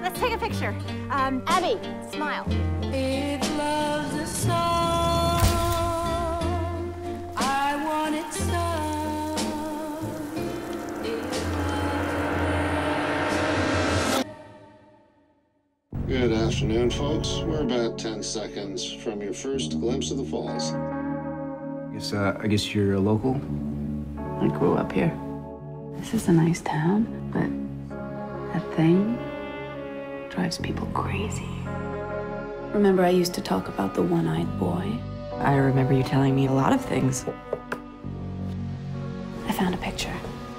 let's take a picture. Abby, smile. It loves a song. I want it so. Good afternoon, folks. We're about 10 seconds from your first glimpse of the falls. I guess you're a local? I grew up here. This is a nice town, but that thing drives people crazy. Remember I used to talk about the one-eyed boy? I remember you telling me a lot of things. I found a picture.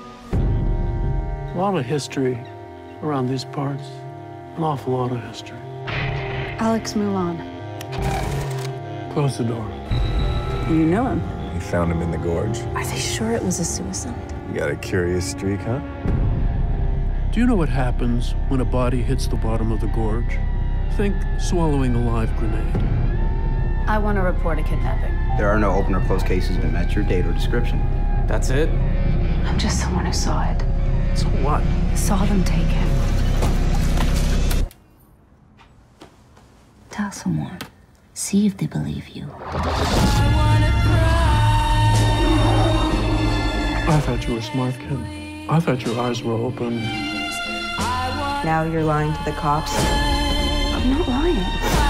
A lot of history around these parts. An awful lot of history. Alex Mulan. Close the door. You know him? We found him in the gorge. Are they sure it was a suicide? You got a curious streak, huh? Do you know what happens when a body hits the bottom of the gorge? Think swallowing a live grenade. I want to report a kidnapping. There are no open or closed cases that match your date or description. That's it? I'm just someone who saw it. So what? Saw them take him. Tell someone. See if they believe you. I thought you were smart, kid. I thought your eyes were open. Now you're lying to the cops. I'm not lying.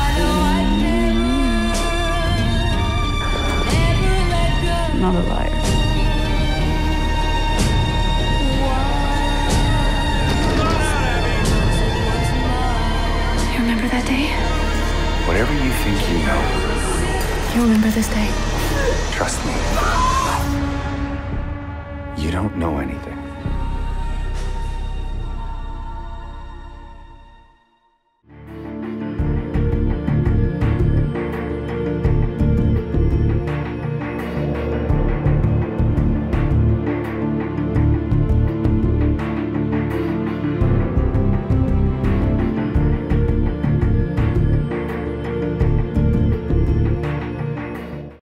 I'm not a liar. You remember that day? Whatever you think you know, You remember this day? trust me. You don't know anything.